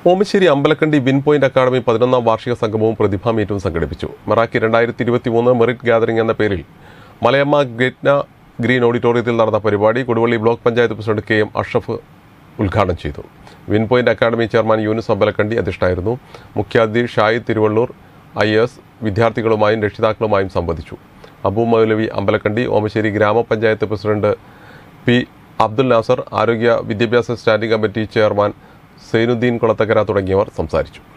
Omassery Ambalakandi win point academy 11ാം വാർഷിക സംഗമവും പ്രതിഭാ മീറ്റും സംഘടിപ്പിച്ചു. മെറാക്കി 2023 മെറിറ്റ് ഗ്യാതറിംഗ് എന്ന പേരിൽ മലയമ്മ ഗ്രെറ്റ്ന ഗ്രീൻ ഓഡിറ്റോറിയത്തിൽ നടന്ന പരിപാടി Koduvally block panchayat president KM Ashraf ഉദ്ഘാടനം ചെയ്തു. Win point academy chairman Yunus Ambalakandi അധ്യക്ഷനായിരുന്നു. മുഖ്യാതിഥി ഷാഹിദ് തിരുവള്ളൂർ IAS വിദ്യാർത്ഥികളുമായും രക്ഷിതാക്കളുമായും സംവദിച്ചു. അബു മൗലവി അമ്പലക്കണ്ടി, ഓമശ്ശേരി ഗ്രാമപഞ്ചായത്ത് പ്രസിഡന്റ് P. അബ്ദുൽ നാസർ, ആരോഗ്യ വിദ്യാഭ്യാസ standing committee chairman Sainudheen Kulathakkara തുടങ്ങിയവർ സംസാരിച്ചു.